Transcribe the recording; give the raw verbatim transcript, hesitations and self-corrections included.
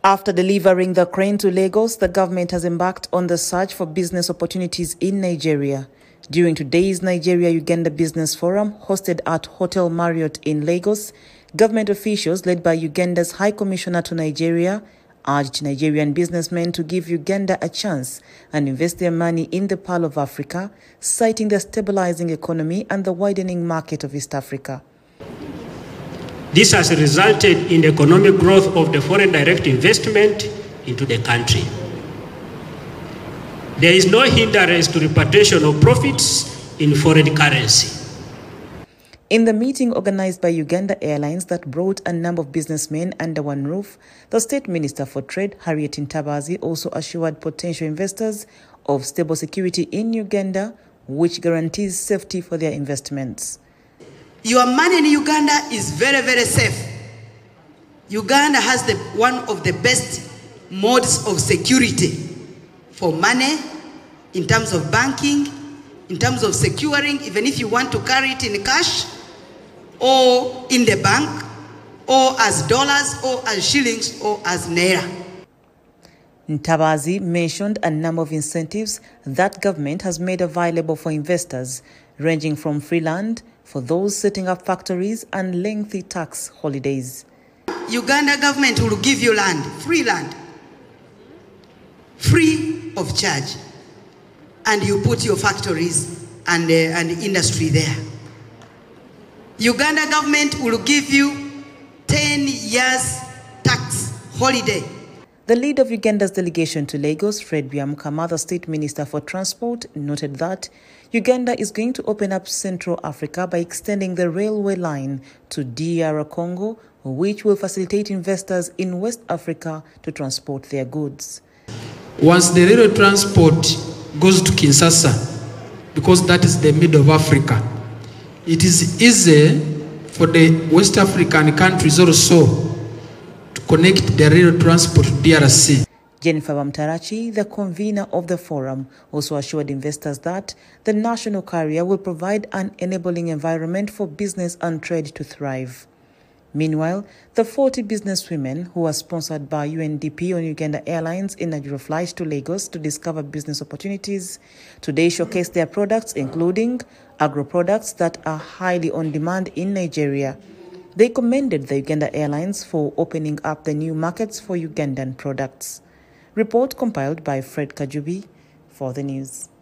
After delivering the crane to Lagos, the government has embarked on the search for business opportunities in Nigeria. During today's Nigeria-Uganda Business Forum, hosted at Hotel Marriott in Lagos, government officials led by Uganda's High Commissioner to Nigeria urged Nigerian businessmen to give Uganda a chance and invest their money in the Pearl of Africa, citing the stabilizing economy and the widening market of East Africa. This has resulted in economic growth of the foreign direct investment into the country. There is no hindrance to repatriation of profits in foreign currency. In the meeting organized by Uganda Airlines that brought a number of businessmen under one roof, the State Minister for Trade, Harriet Ntabazi, also assured potential investors of stable security in Uganda, which guarantees safety for their investments. Your money in Uganda is very, very safe. Uganda has the, one of the best modes of security for money, in terms of banking, in terms of securing, even if you want to carry it in cash, or in the bank, or as dollars, or as shillings, or as naira. Ntabazi mentioned a number of incentives that government has made available for investors, ranging from free land for those setting up factories and lengthy tax holidays. Uganda government will give you land, free land, free of charge, and you put your factories and, uh, and industry there. Uganda government will give you ten years tax holiday. The leader of Uganda's delegation to Lagos, Fred Byamukama, the State Minister for Transport, noted that Uganda is going to open up Central Africa by extending the railway line to D R Congo, which will facilitate investors in West Africa to transport their goods. Once the railway transport goes to Kinshasa, because that is the middle of Africa, it is easy for the West African countries also to connect the rail transport to D R C. Jennifer Bamtarachi, the convener of the forum, also assured investors that the national carrier will provide an enabling environment for business and trade to thrive. Meanwhile, the forty businesswomen who were sponsored by U N D P on Uganda Airlines in a flight to Lagos to discover business opportunities today showcased their products, including agro-products that are highly on demand in Nigeria. They commended the Uganda Airlines for opening up the new markets for Ugandan products. Report compiled by Fred Kajubi for the news.